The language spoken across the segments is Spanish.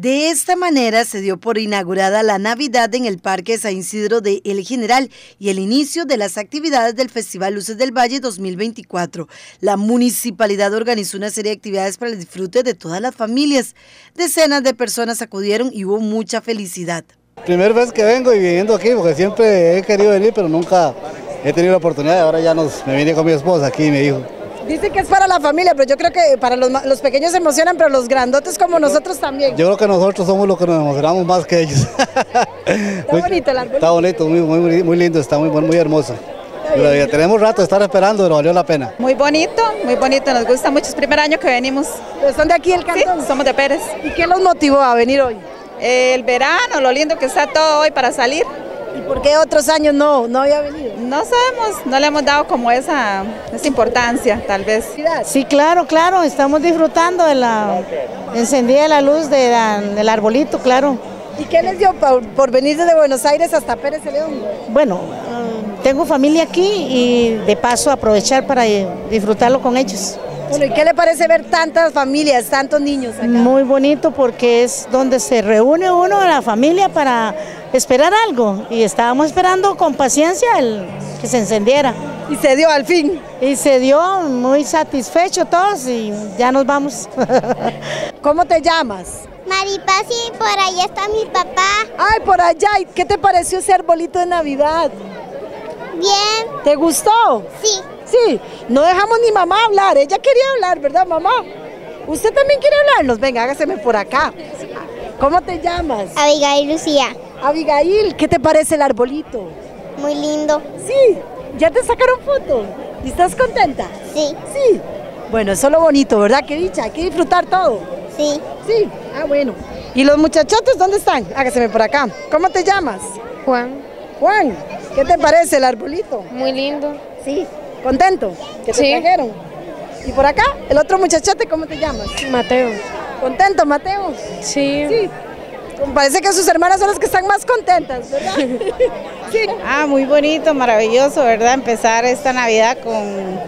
De esta manera se dio por inaugurada la Navidad en el Parque San Isidro de El General y el inicio de las actividades del Festival Luces del Valle 2024. La municipalidad organizó una serie de actividades para el disfrute de todas las familias. Decenas de personas acudieron y hubo mucha felicidad. Primera vez que vengo y viviendo aquí, porque siempre he querido venir, pero nunca he tenido la oportunidad. Ahora ya me vine con mi esposa aquí y mi hijo. Dice que es para la familia, pero yo creo que para los pequeños se emocionan, pero los grandotes como nosotros también. Yo creo que nosotros somos los que nos emocionamos más que ellos. Está bonito el árbol. Está bonito, muy lindo, está muy hermoso. Pero ya tenemos rato de estar esperando, pero valió la pena. Muy bonito, nos gusta mucho. Es el primer año que venimos. ¿Pero son de aquí el cantón? Sí, somos de Pérez. ¿Y qué los motivó a venir hoy? El verano, lo lindo que está todo hoy para salir. ¿Y por qué otros años no había venido? No sabemos, no le hemos dado como esa importancia, tal vez. Sí, claro, estamos disfrutando de la encendida de la luz del arbolito, claro. ¿Y qué les dio por venir desde Buenos Aires hasta Pérez Celedón? Bueno, tengo familia aquí y de paso aprovechar para disfrutarlo con ellos. Bueno, ¿y qué le parece ver tantas familias, tantos niños acá? Muy bonito porque es donde se reúne uno, la familia, para esperar algo. Y estábamos esperando con paciencia que se encendiera. Y se dio al fin. Y se dio, muy satisfecho todos y ya nos vamos. ¿Cómo te llamas? Maripaz, y por allá está mi papá. Ay, por allá. ¿Qué te pareció ese arbolito de Navidad? Bien. ¿Te gustó? Sí. Sí, no dejamos ni mamá hablar, ella quería hablar, ¿verdad, mamá? ¿Usted también quiere hablarnos? Venga, hágaseme por acá. ¿Cómo te llamas? Abigail Lucía. Abigail, ¿qué te parece el arbolito? Muy lindo. Sí, ¿ya te sacaron foto? ¿Y estás contenta? Sí. Sí. Bueno, eso es lo bonito, ¿verdad? Qué dicha, hay que disfrutar todo. Sí. Sí, bueno. ¿Y los muchachotes dónde están? Hágaseme por acá. ¿Cómo te llamas? Juan. Juan, ¿qué te parece el arbolito? Muy lindo. Sí. ¿Contento? ¿Que te trajeron? ¿Y por acá? ¿El otro muchachote cómo te llamas? Mateo. ¿Contento, Mateo? Sí. Sí. Parece que sus hermanas son las que están más contentas, ¿verdad? Sí. Muy bonito, maravilloso, ¿verdad? Empezar esta Navidad con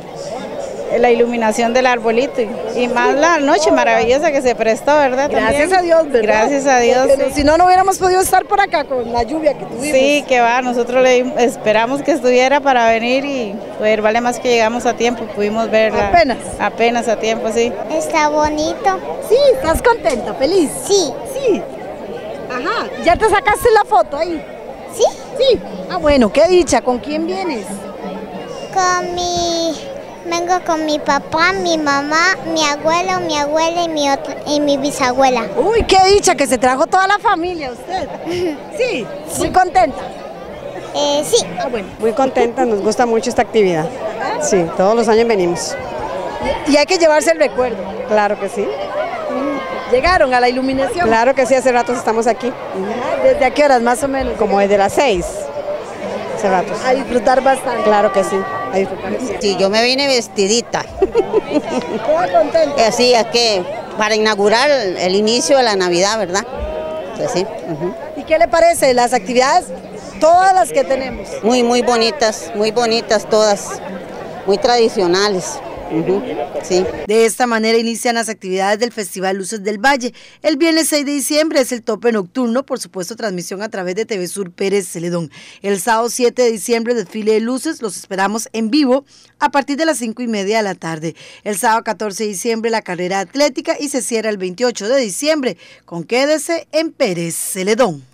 la iluminación del arbolito y más la noche maravillosa que se prestó, ¿verdad? Gracias a Dios, ¿verdad? Gracias a Dios. Sí. Si no, no hubiéramos podido estar por acá con la lluvia que tuvimos. Sí, que va, nosotros esperamos que estuviera para venir y pues vale más que llegamos a tiempo, pudimos verla. Apenas a tiempo, sí. Está bonito. Sí, ¿estás contenta, feliz? Sí. Sí. Ajá, ¿ya te sacaste la foto ahí? Sí. Sí. Bueno, qué dicha, ¿con quién vienes? Vengo con mi papá, mi mamá, mi abuelo, mi abuela y mi bisabuela. Uy, qué dicha que se trajo toda la familia usted. Sí, muy contenta. Sí. Bueno. Muy contenta, nos gusta mucho esta actividad. Sí, todos los años venimos. Y hay que llevarse el recuerdo. Claro que sí. ¿Llegaron a la iluminación? Claro que sí, hace rato estamos aquí. ¿Desde a qué horas más o menos? Como desde las 6. Hace rato. A disfrutar bastante. Claro que sí, a disfrutar. Sí, yo me vine vestidita. Muy contenta. Así es que para inaugurar el inicio de la Navidad, ¿verdad? Pues sí. ¿Y qué le parece las actividades? Todas las que tenemos. Muy bonitas todas, muy tradicionales. Sí. De esta manera inician las actividades del Festival Luces del Valle. El viernes 6 de diciembre es el tope nocturno, por supuesto transmisión a través de TV Sur Pérez Celedón. El sábado 7 de diciembre desfile de luces, los esperamos en vivo a partir de las 5:30 de la tarde. El sábado 14 de diciembre la carrera atlética y se cierra el 28 de diciembre con Quédese en Pérez Celedón.